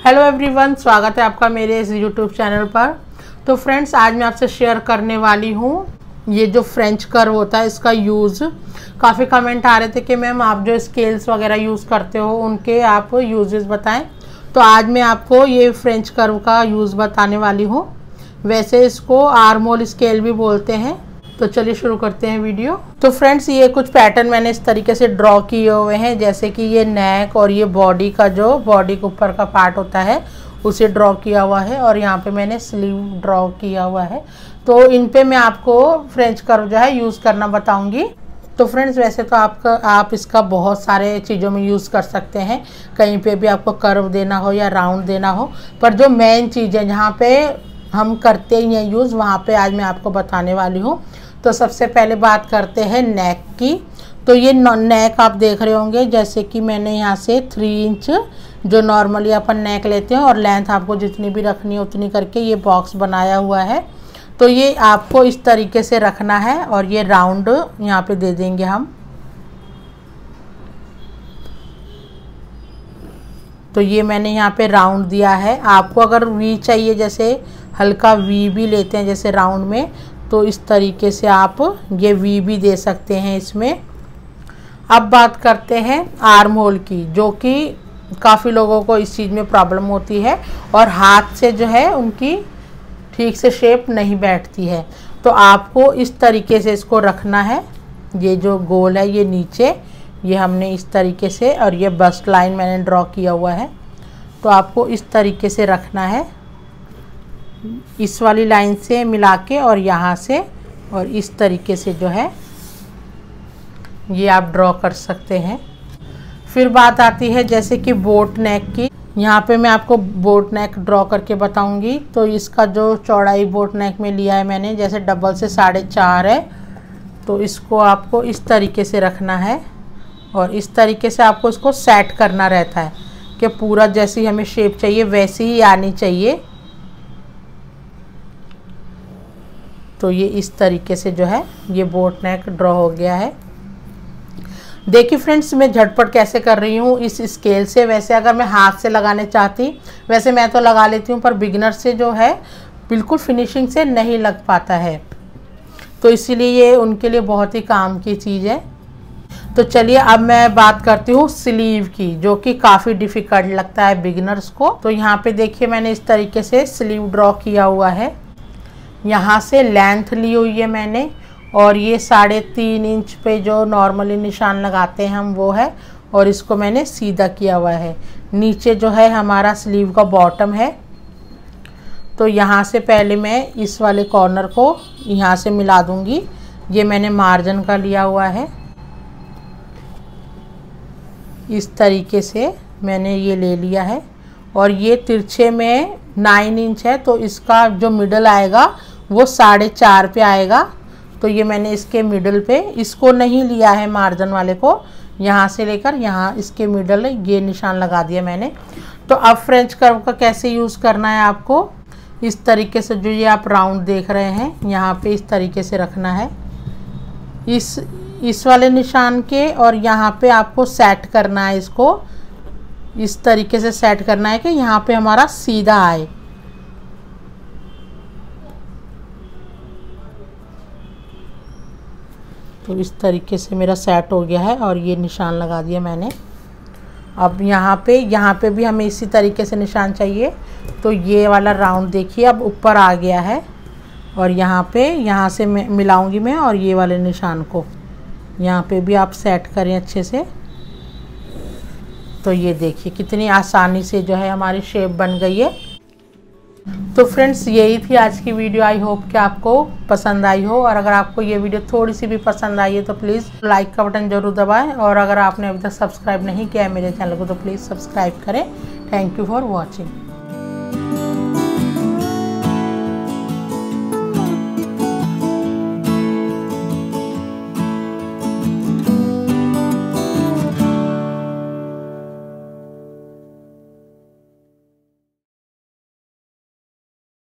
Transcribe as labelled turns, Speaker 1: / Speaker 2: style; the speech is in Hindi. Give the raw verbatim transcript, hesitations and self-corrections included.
Speaker 1: हेलो एवरीवन, स्वागत है आपका मेरे इस यूट्यूब चैनल पर। तो फ्रेंड्स, आज मैं आपसे शेयर करने वाली हूँ ये जो फ्रेंच कर्व होता है इसका यूज़। काफ़ी कमेंट आ रहे थे कि मैम आप जो स्केल्स वगैरह यूज़ करते हो उनके आप यूजेस बताएं। तो आज मैं आपको ये फ्रेंच कर्व का यूज़ बताने वाली हूँ। वैसे इसको आर्मोल स्केल भी बोलते हैं। तो चलिए शुरू करते हैं वीडियो। तो फ्रेंड्स, ये कुछ पैटर्न मैंने इस तरीके से ड्रॉ किए हुए हैं, जैसे कि ये नेक और ये बॉडी का जो बॉडी के ऊपर का पार्ट होता है उसे ड्रॉ किया हुआ है, और यहाँ पे मैंने स्लीव ड्रॉ किया हुआ है। तो इन पे मैं आपको फ्रेंच कर्व जो है यूज़ करना बताऊँगी। तो फ्रेंड्स, वैसे तो आपका आप इसका बहुत सारे चीज़ों में यूज़ कर सकते हैं, कहीं पे भी आपको कर्व देना हो या राउंड देना हो, पर जो मेन चीज़ है जहाँ पे हम करते ही हैं यूज़, वहाँ पे आज मैं आपको बताने वाली हूँ। तो सबसे पहले बात करते हैं नेक की। तो ये नेक आप देख रहे होंगे, जैसे कि मैंने यहाँ से थ्री इंच जो नॉर्मली अपन नेक लेते हैं, और लेंथ आपको जितनी भी रखनी है उतनी करके ये बॉक्स बनाया हुआ है। तो ये आपको इस तरीके से रखना है, और ये राउंड यहाँ पे दे देंगे हम। तो ये मैंने यहाँ पे राउंड दिया है। आपको अगर वी चाहिए, जैसे हल्का वी भी लेते हैं जैसे राउंड में, तो इस तरीके से आप ये वी भी दे सकते हैं इसमें। अब बात करते हैं आर्म होल की, जो कि काफ़ी लोगों को इस चीज़ में प्रॉब्लम होती है और हाथ से जो है उनकी ठीक से शेप नहीं बैठती है। तो आपको इस तरीके से इसको रखना है। ये जो गोल है ये नीचे, ये हमने इस तरीके से, और ये बस्ट लाइन मैंने ड्रॉ किया हुआ है। तो आपको इस तरीके से रखना है, इस वाली लाइन से मिला के, और यहाँ से, और इस तरीके से जो है ये आप ड्रॉ कर सकते हैं। फिर बात आती है जैसे कि बोट नेक की। यहाँ पे मैं आपको बोट नेक ड्रॉ करके बताऊंगी। तो इसका जो चौड़ाई बोट नेक में लिया है मैंने, जैसे डबल से साढ़े चार है, तो इसको आपको इस तरीके से रखना है, और इस तरीके से आपको इसको सेट करना रहता है कि पूरा जैसी हमें शेप चाहिए वैसी ही आनी चाहिए। तो ये इस तरीके से जो है ये बोट नेक ड्रॉ हो गया है। देखिए फ्रेंड्स, मैं झटपट कैसे कर रही हूँ इस स्केल से। वैसे अगर मैं हाथ से लगाने चाहती, वैसे मैं तो लगा लेती हूँ, पर बिगिनर से जो है बिल्कुल फिनिशिंग से नहीं लग पाता है, तो इसीलिए ये उनके लिए बहुत ही काम की चीज़ है। तो चलिए अब मैं बात करती हूँ स्लीव की, जो कि काफ़ी डिफ़िकल्ट लगता है बिगिनर्स को। तो यहाँ पे देखिए मैंने इस तरीके से स्लीव ड्रॉ किया हुआ है। यहाँ से लेंथ ली हुई है मैंने, और ये साढ़े तीन इंच पे जो नॉर्मली निशान लगाते हैं हम वो है, और इसको मैंने सीधा किया हुआ है। नीचे जो है हमारा स्लीव का बॉटम है। तो यहाँ से पहले मैं इस वाले कॉर्नर को यहाँ से मिला दूँगी। ये मैंने मार्जिन का लिया हुआ है, इस तरीके से मैंने ये ले लिया है। और ये तिरछे में नाइन इंच है, तो इसका जो मिडल आएगा वो साढ़े चार पे आएगा। तो ये मैंने इसके मिडल पे, इसको नहीं लिया है मार्जिन वाले को, यहाँ से लेकर यहाँ इसके मिडल ये निशान लगा दिया मैंने। तो अब फ्रेंच कर्व का कैसे यूज़ करना है आपको, इस तरीके से जो ये आप राउंड देख रहे हैं यहाँ पे इस तरीके से रखना है, इस इस वाले निशान के, और यहाँ पे आपको सेट करना है इसको। इस तरीके से सेट करना है कि यहाँ पे हमारा सीधा आए। तो इस तरीके से मेरा सेट हो गया है, और ये निशान लगा दिया मैंने। अब यहाँ पे यहाँ पे भी हमें इसी तरीके से निशान चाहिए। तो ये वाला राउंड देखिए अब ऊपर आ गया है, और यहाँ पे यहाँ से मैं मिलाऊंगी मैं, और ये वाले निशान को यहाँ पे भी आप सेट करें अच्छे से। तो ये देखिए कितनी आसानी से जो है हमारी शेप बन गई है। तो फ्रेंड्स, यही थी आज की वीडियो। आई होप कि आपको पसंद आई हो, और अगर आपको ये वीडियो थोड़ी सी भी पसंद आई है तो प्लीज़ लाइक का बटन ज़रूर दबाएं, और अगर आपने अभी तक सब्सक्राइब नहीं किया है मेरे चैनल को तो प्लीज़ सब्सक्राइब करें। Thank you for watching.